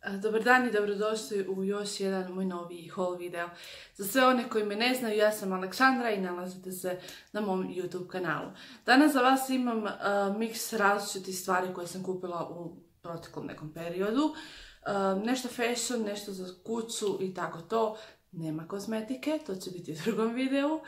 Dobar dan i dobrodošli u još jedan moj noviji haul video. Za sve one koji me ne znaju, ja sam Aleksandra i nalazite se na mom YouTube kanalu. Danas za vas imam miks različitih stvari koje sam kupila u proteklom nekom periodu. Nešto fashion, nešto za kuću i tako to. Nema kozmetike, to će biti u drugom videu.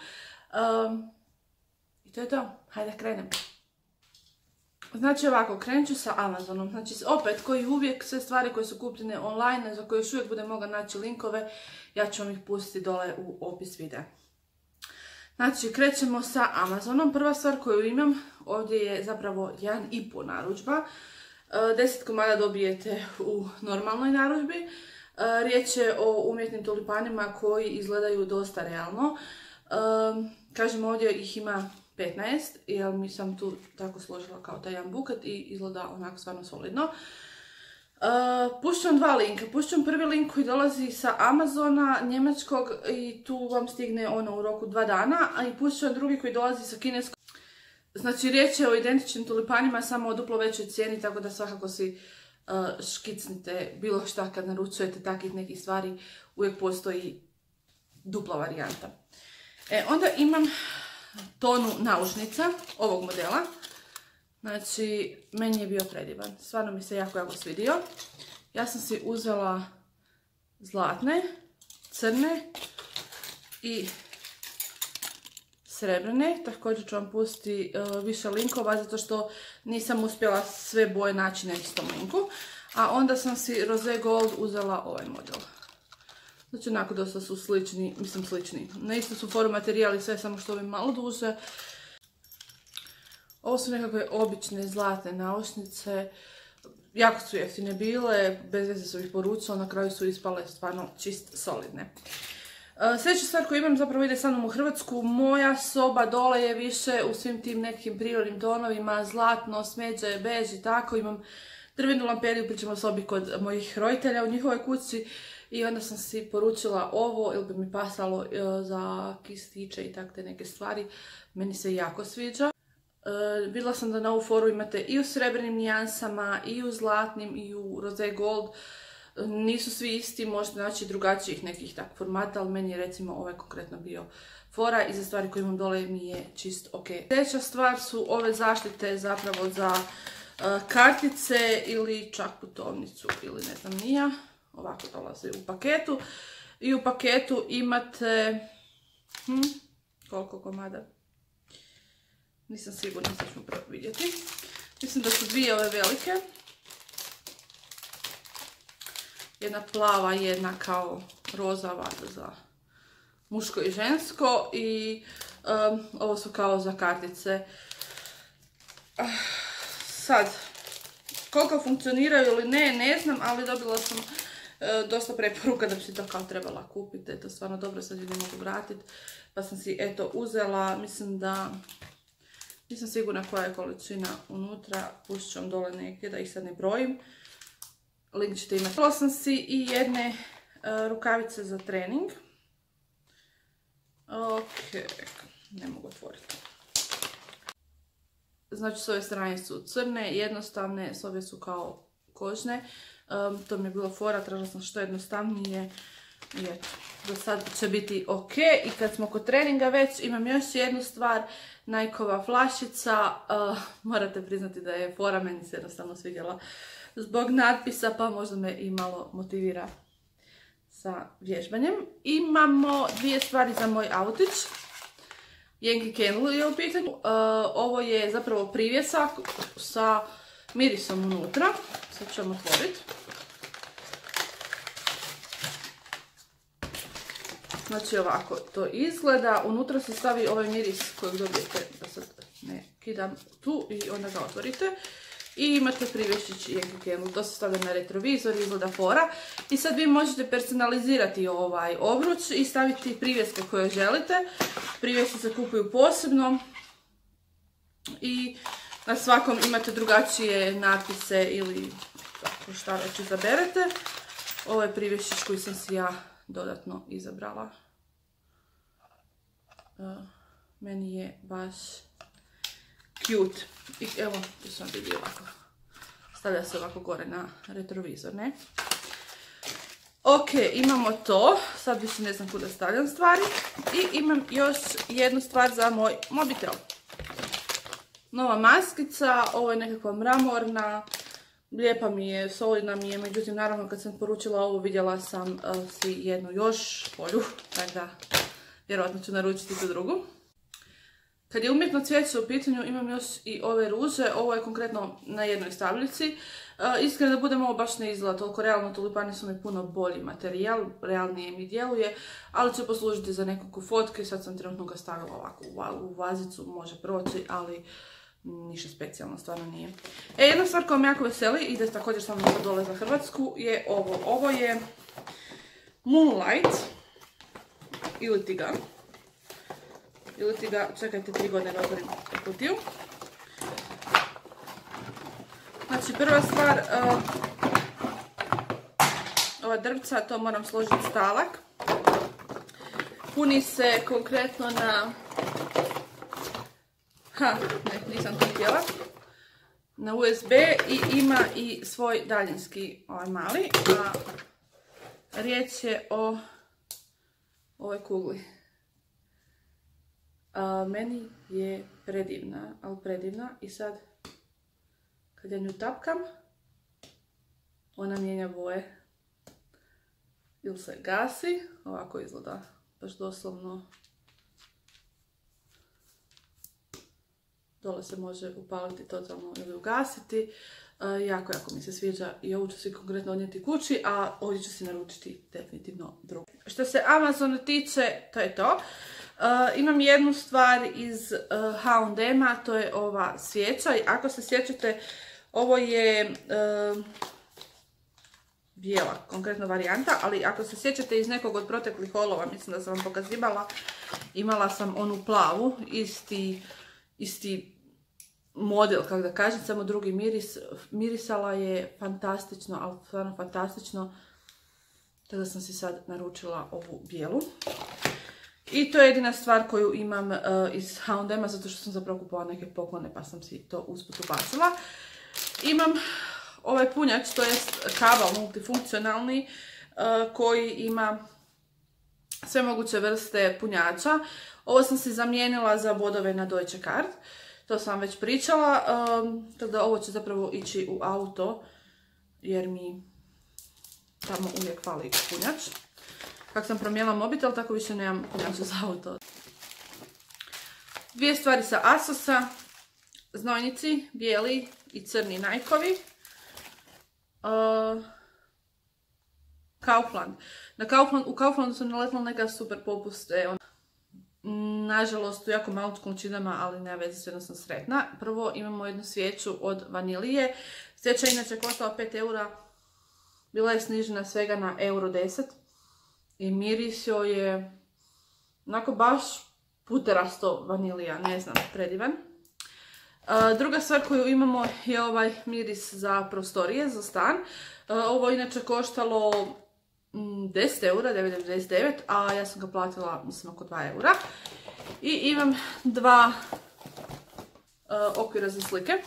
I to je to. Hajde krenem. Znači ovako, krenut ću sa Amazonom. Znači opet, koji uvijek, sve stvari koje su kupljene online, za koje još uvijek budem mogla naći linkove, ja ću vam ih pustiti dole u opis videa. Znači, krećemo sa Amazonom. Prva stvar koju imam ovdje je zapravo 1,5 narudžba. 10 komada dobijete u normalnoj narudžbi. Riječ je o umjetnim tulipanima koji izgledaju dosta realno. Kažem, ovdje ih ima 15, jer mi sam tu tako složila kao taj jedan buket i izgleda onako stvarno solidno. Pušćam dva linka. Pušćam prvi link koji dolazi sa Amazona njemačkog i tu vam stigne ono u roku 2 dana, a i pušćam drugi koji dolazi sa kineskog. Znači riječ je o identičnim tulipanima, samo o duplo većoj cijeni, tako da svakako si škicnite bilo šta kad naručujete takvih nekih stvari, uvijek postoji dupla varijanta. Onda imam tonu naušnica ovog modela. Znači, meni je bio predivan. Stvarno mi se jako svidio. Ja sam si uzela zlatne, crne i srebrne. Također ću vam pustiti više linkova, zato što nisam uspjela sve boje naći na istom linku. A onda sam si Rosé Gold uzela ovaj model. Znači, onako dosta su slični, mislim slični. Na isto su foru materijali, sve samo što ovi malo duže. Ovo su nekakve obične zlatne naušnice. Jako su jeftine bile, bez veze su ih poručila, na kraju su ispale stvarno čist solidne. Sljedeća stvar koju imam zapravo ide sa mnom u Hrvatsku. Moja soba dole je više u svim tim nekim prirodnim tonovima, zlatno, smeđe, bež i tako. Imam drvenu lamperiju, pričamo o sobi kod mojih roditelja u njihovoj kući. I onda sam si poručila ovo, ili bi mi pasalo za kistiće i takve neke stvari. Meni se jako sviđa. Vidjela sam da na ovu foru imate i u srebrnim nijansama, i u zlatnim, i u Rosé Gold. Nisu svi isti, možete naći drugačijih nekih tak formata, ali meni je recimo ovaj konkretno bio fora i za stvari koje imam dole mi je čist ok. Sljedeća stvar su ove zaštite zapravo za kartice ili čak putovnicu ili ne znam nija. Ovako dolaze u paketu. I u paketu imate koliko komada? Nisam sigurna, sad ćemo prvo vidjeti. Mislim da su dvije ove velike. Jedna plava, jedna kao rozava za muško i žensko. I ovo su kao za kartice. Sad, koliko funkcioniraju ili ne, ne znam, ali dobila sam dosta preporuka da bi si to kao trebala kupiti. To je stvarno dobro, sad ljudi mogu vratiti. Pa sam si eto uzela, mislim da, nisam sigurna koja je količina unutra, pustit ću vam dole negdje da ih sad ne brojim. Link ćete imati. Uzela sam si i jedne rukavice za trening. Ok, ne mogu otvoriti. Znači s ove strane su crne, jednostavne, s ove su kao kožne. To mi je bilo fora, tražila sam što jednostavnije i eto, do sad će biti ok. I kad smo kod treninga već, imam još jednu stvar, Nikeova flašica. Morate priznati da je fora, meni se jednostavno svidjela zbog natpisa, pa možda me i malo motivira sa vježbanjem. Imamo dvije stvari za moj autić. Yankee Candle je u pitanju. Ovo je zapravo privjesak sa mirisom unutra. Sad ćemo otvoriti. Znači ovako to izgleda. Unutra se stavi ovaj miris kojeg dobijete, da sad ne kidam tu, i onda ga otvorite. I imate privješćić Yankee Candle. To se stavlja na retrovizor, izgleda fora. I sad vi možete personalizirati ovaj obruč i staviti privjeske koje želite. Privjeske se kupuju posebno. I na svakom imate drugačije natpise ili tako šta već izaberete. Ovo je privješćić koji sam si ja dodatno izabrala. Meni je baš cute. I evo, tu sam vidio ovako. Stavlja se ovako gore na retrovizor, ne? Ok, imamo to. Sad više ne znam kuda stavljam stvari. I imam još jednu stvar za moj mobitel. Nova maskica, ovo je nekakva mramorna. Lijepa mi je, solidna mi je, međutim naravno kad sam poručila ovo vidjela sam si jednu još bolju, tako da vjerojatno ću naručiti tu drugu. Kad je umjetno cvijeće u pitanju imam još i ove ruže, ovo je konkretno na jednoj stabljici. Iskreno da budem, ovo baš ne izgleda toliko realno, tulipani su mi puno bolji materijal, realnije mi djeluje, ali će poslužiti za nekoliko fotke, sad sam trenutno ga stavila ovako u vazicu, može proći, ali ništa specijalno, stvarno nije. Jedna stvar koja me jako veseli, ide također samo dole za Hrvatsku, je ovo. Ovo je Moonlight, ili ti ga, čekajte 3 godine da otvorim kutiju. Znači prva stvar, ova drvca, to moram složiti stalak. Puni se konkretno na, nisam to htjela, na USB i ima i svoj daljinski mali, a riječ je o ovoj kugli. Meni je predivna, ali predivna, i sad kad ja nju tapkam, ona mijenja boje. Ili se gasi, ovako izgleda, baš doslovno. Dole se može upaliti totalno ili ugasiti. Jako mi se sviđa i ovu ću si konkretno odnijeti kući, a ovdje ću si naručiti definitivno drugu. Što se Amazona tiče, to je to. Imam jednu stvar iz H&M-a, to je ova svijeća. I ako se sjećate, ovo je bijela konkretno varijanta, ali ako se sjećate iz nekog od proteklih haulova, mislim da sam vam pokazivala, imala sam onu plavu, isti model, kako da kažem, samo drugi miris. Mirisala je fantastično, ali stvarno fantastično. Tako da sam si sad naručila ovu bijelu. I to je jedina stvar koju imam iz H&M-a, zato što sam zapravo kupovala neke poklone, pa sam si to usput ubacila. Imam ovaj punjač, to je kabel multifunkcionalni, koji ima sve moguće vrste punjača. Ovo sam si zamijenila za bodove na Deutsche Kart. To sam već pričala, tako da ovo će zapravo ići u auto, jer mi tamo uvijek fali punjač. Kako sam promijenila mobitel, tako više nemam punjača za auto. Dvije stvari sa Asosa, znojnici, bijeli i crni Nikeovi. Kaufland. U Kauflandu sam naletila neka super popuste. Nažalost, u jako malim količinama, ali nema veze, svejedno sam sretna. Prvo imamo jednu svijeću od vanilije. Svijeća inače koštala 5 eura. Bila je snižena svega na €10. I miris joj je onako baš puterasto vanilija, ne znam, predivan. Druga stvar koju imamo je ovaj miris za prostorije, za stan. Ovo inače koštalo 10 eura, 9,99, a ja sam ga platila, mislim, oko 2 eura. I imam dva okvira za slike.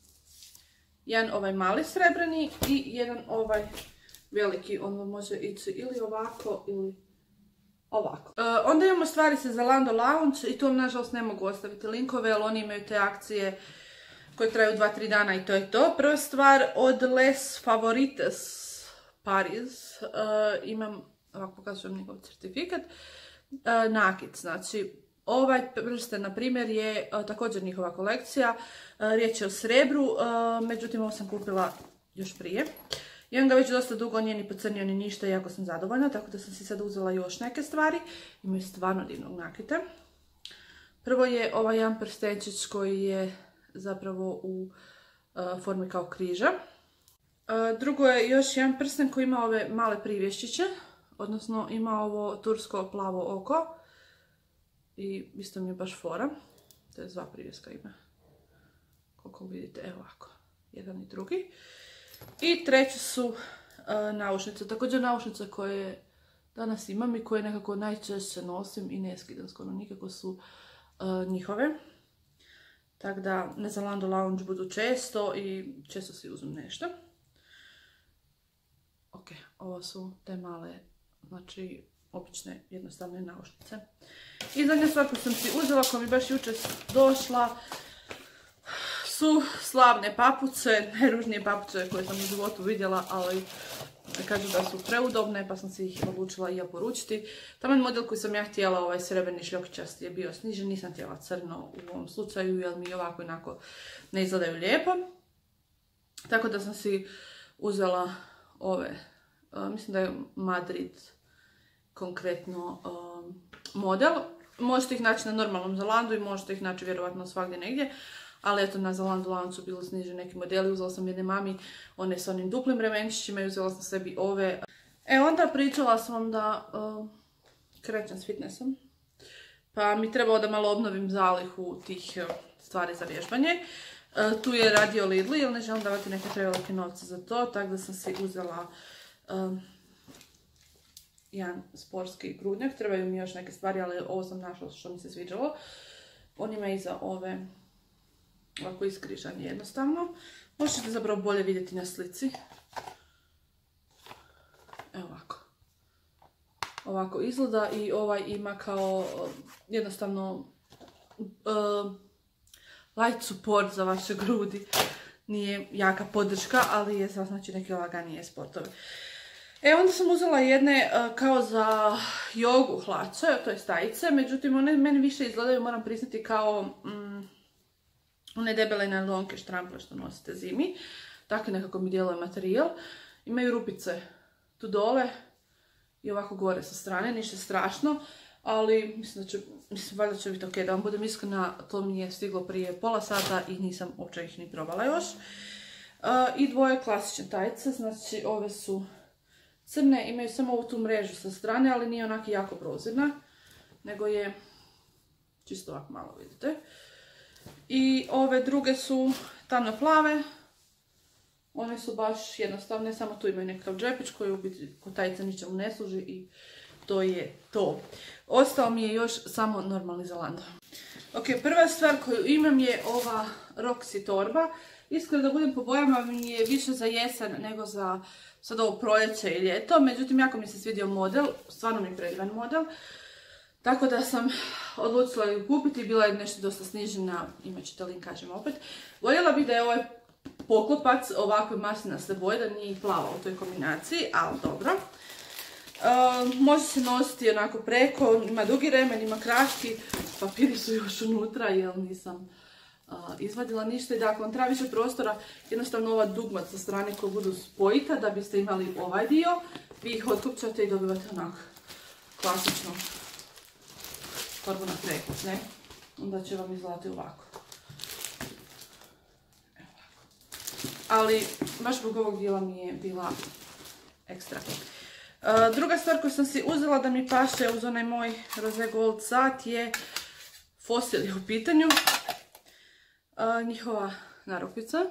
Jedan ovaj mali srebrni i jedan ovaj veliki. On može ići ili ovako ili ovako. Onda imamo stvari sa Zalando Lounge i tu vam nažalost ne mogu ostaviti linkove, ali oni imaju te akcije koje traju 2-3 dana i to je to. Prva stvar od Les Favorites Paris, imam, ovako pokazujem njegov certifikat, nakit, znači ovaj prsten na primjer je također njihova kolekcija, riječ je o srebru, međutim ovo sam kupila još prije. Imam ga već dosta dugo, nije ni pocrnio ni ništa, jako sam zadovoljna, tako da sam si sad uzela još neke stvari. Imaju stvarno divnog nakita. Prvo je ovaj jedan prstenčić koji je zapravo u formi kao križa. Drugo je još jedan prsten koji ima ove male privješčiće, odnosno ima ovo tursko plavo oko i isto mi je baš fora. To je 2 privjeska ima. Koliko vidite, evo ovako, jedan i drugi. I treće su naušnice, također naušnice koje danas imam i koje nekako najčešće nosim i ne skidam skoro nikako su njihove. Tako da na Zalando Lounge budu često i često si uzmem nešto. Ok, Ovo su te male, znači obične jednostavne naušnice. I zadnja stvar koju sam si uzela, koja mi baš jučer došla, su slavne papuče, najružnije papuče koje sam u životu vidjela, ali kažu da su preudobne, pa sam si ih odlučila i ja poručiti. Taman model koji sam ja htjela, ovaj srebrni šljokičasti, je bio snižen, nisam htjela crno u ovom slučaju, jer mi ovako inako ne izgledaju lijepo. Tako da sam si uzela ove, mislim da je Madrid konkretno model. Možete ih naći na normalnom Zalandu i možete ih naći vjerovatno svagdje negdje. Ali eto, na Zalandu lancu bili sniženi neki modeli. Uzela sam jedne mami, one sa onim duplim remenčićima i uzela sam sebi ove. Onda pričala sam vam da krećem s fitnessom. Pa mi trebalo da malo obnovim zalihu tih stvari za vježbanje. Tu je radio Lidl, jer ne želim davati neke prevelike novce za to, tako da sam si uzela jedan sportski grudnjak. Trebaju mi još neke stvari, ali ovo sam našla što mi se sviđalo. On ima iza ove ovako iskrižan jednostavno. Možete zapravo bolje vidjeti na slici. Evo ovako. Ovako izgleda i ovaj ima kao jednostavno light support za vaše grudi. Nije jaka podrška, ali je znači neke laganije sportove. Onda sam uzela jedne kao za jogu hlače, to je stajice, međutim one meni više izgledaju, moram priznati, kao one debele najlonke štrample što nosite zimi. Tako nekako mi djeluje materijal. Imaju rupice tu dole i ovako gore sa strane, ništa strašno, ali mislim valjda će biti ok. Da vam budem iskrena, to mi je stiglo prije pola sata i nisam uopće ih ni probala još. I dvoje klasične tajice, znači ove su crne, imaju samo ovu tu mrežu sa strane, ali nije onako jako prozirna, nego je čisto ovako malo, vidite. I ove druge su tamno plave, one su baš jednostavne, samo tu imaju nekakav džepić koji u biti kod tajice ničemu ne služi i to je to. Ostao mi je još samo normalni Zalando. Ok, prva stvar koju imam je ova Roxy torba. Iskreno da budem po bojama, mi je više za jesen nego za sad ovo proljeće i ljeto. Međutim, jako mi se svidio model, stvarno mi je predivan model. Tako da sam odlučila ju kupiti, bila je nešto dosta snižena, imat ćete link, kažem opet. Voljela bih da je ovaj poklopac ovakve maslinaste boje, da nije plava u toj kombinaciji, ali dobro. Može se nositi onako preko, ima dugi remen, ima kratki, papiri su još unutra jer nisam izvadila ništa. I da, ako vam treba više prostora, jednostavno ova dugmat sa strane koje budu spojita da biste imali ovaj dio, vi ih otkupčate i dobivate onako klasičnu torbu na preko, ne? Onda će vam izgledati ovako. Evo ovako. Ali baš zbog ovog dijela mi je bila ekstra. Druga stvar koju sam si uzela da mi paše uz onaj moj Rose Gold sat je Fossil je u pitanju. Njihova narukvica.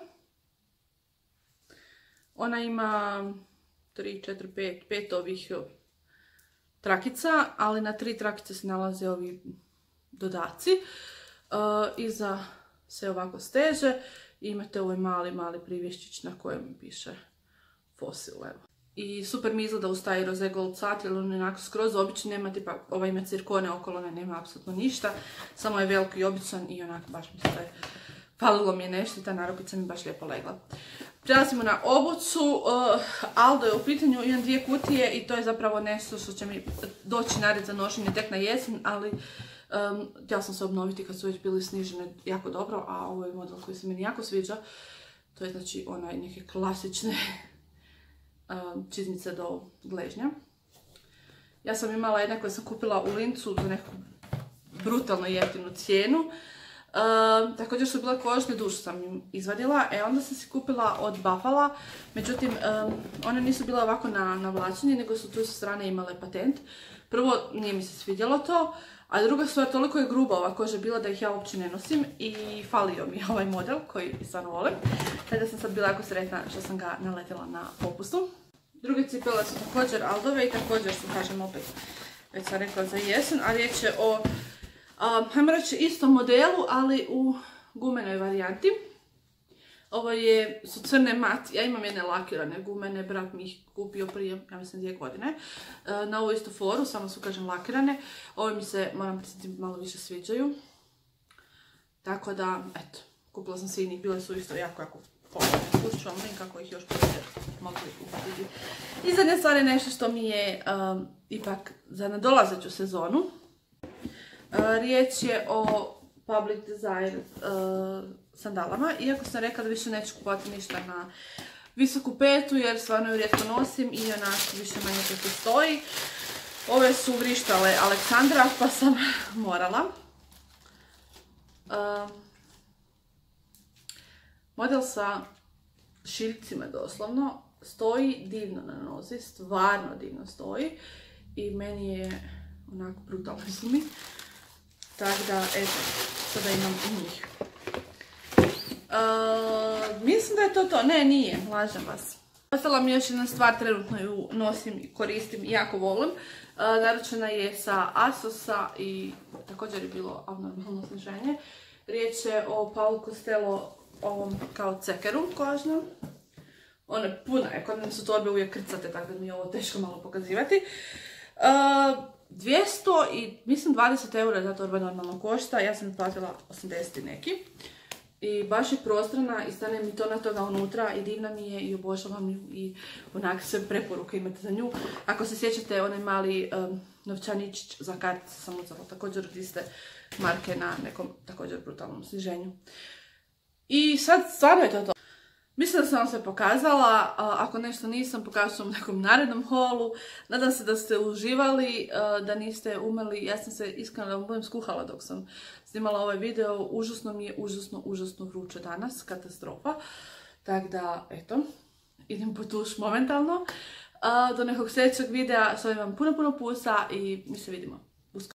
Ona ima 3, 4, 5 ovih trakica, ali na 3 trakice se nalaze ovi dodaci. Iza se ovako steže i imate ovaj mali privješćić na kojem piše Fossil. Evo. I super mi izgleda uz taj Rose Gold sat, jer on je onako skroz običan, nema tipa, ovaj ima cirkone okolo, nema apsolutno ništa, samo je veliko i običan i onako baš mi se falilo mi je nešto i ta narukvica mi baš lijepo legla. Prelazimo na obuću. Aldo je u pitanju, imam 2 kutije i to je zapravo nešto što će mi doći na red za nošenje tek na jesen, ali htjela sam se obnoviti kad su već bili snižene jako dobro, a ovo je model koji se meni jako sviđa. To je znači onaj neke klasične čizmice do gležnja. Ja sam imala jedna koju sam kupila u Lincu za neku brutalno jeftinu cijenu. Također su bile kožne, dušu sam im izvadila. Onda sam si kupila od Buffala, međutim one nisu bile ovako na vlačenje, nego su tu sa strane imale patent. Prvo, nije mi se svidjelo to, a druga stvar, toliko je gruba ova koža bila da ih ja uopće ne nosim i falio mi je ovaj model koji stvarno volim. Tada sam sad bila jako sretna što sam ga naletila na popustu. Druge cipele su također Aldove i također su, kažem opet, već sam rekla za jesen, a riječ je o, hajmo reći, istom modelu, ali u gumenoj varijanti. Ovo su crne mat, ja imam jedne lakirane gumene, brat mi ih kupio prije, ja mislim 2 godine, na ovu istu foru, samo su kažem lakirane. Ove mi se, moram priznati, malo više sviđaju. Tako da, eto, kupila sam si njih, bile su isto jako pogodne. Pustit ću vam link kako ih još mogli kupiti. I zadnja stvar je nešto što mi je ipak za nadolazeću sezonu. Riječ je o Public Desire sandalama, iako sam rekla da više neću kupovati ništa na visoku petu jer stvarno ju rijetko nosim i onako više manje kako stoji. Ove su vrištale Aleksandra pa sam morala. Model sa šiljcima doslovno, stoji divno na nozi, stvarno divno stoji i meni je onako brutalno su mi. Tako da, eto, sada imam i njih. Mislim da je to. Ne, nije, lažem vas. Ostala mi još jedna stvar, trenutno ju nosim i koristim i jako volim. Naručena je sa Asosa i također je bilo abnormalno sniženje. Riječ je o Paul Costello ovom kao cekeru kožnom. Ona je puna, kod mene su torbe uvijek krcate, tako da mi je ovo teško malo pokazivati. 200 i mislim 20 eura za torba normalno košta, ja sam platila 80 neki. I baš je prostrana i stane mi tona toga unutra i divna mi je i obožavam ju i onak sve preporuke imate za nju. Ako se sjećate onaj mali novčaničić za kartice sam uzela također od iste marke na nekom također brutalnom sniženju. I sad stvarno je to. Mislim da sam vam sve pokazala, ako nešto nisam, pokazat ću vam u nekom narednom holu. Nadam se da ste uživali, da niste umrli. Ja sam se iskreno da vam budem skuhala dok sam snimala ovaj video. Užasno mi je, užasno vruće danas, katastrofa. Tako da, eto, idem po tuš momentalno. Do nekog sljedećeg videa, šaljem vam puno pusa i mi se vidimo.